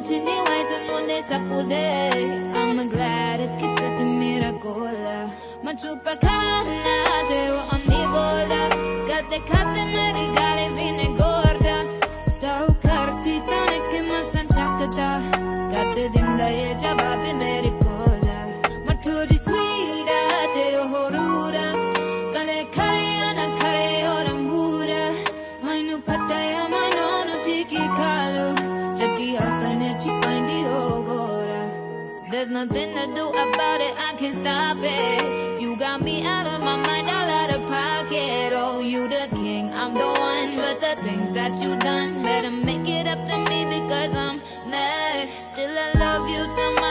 chini waisa mone sapude. I'm glad que te mira cola. Machupa cana de o amibola. Gade kate meri gale vine gorda. Sau cartita ne que mas antakada. Gade dinda ye jawabi meri cola. Maturi sweeta de o horura. Gale kariana kare ora mura. Mainu pataya manono tiki kalu. Jati hasane chipandi ogora. There's nothing to do about it, I can't stop it. You got me out of my mind, all out of pocket. Oh, you the king, I'm the one. But the things that you done, better make it up to me because I'm mad. Still I love you till my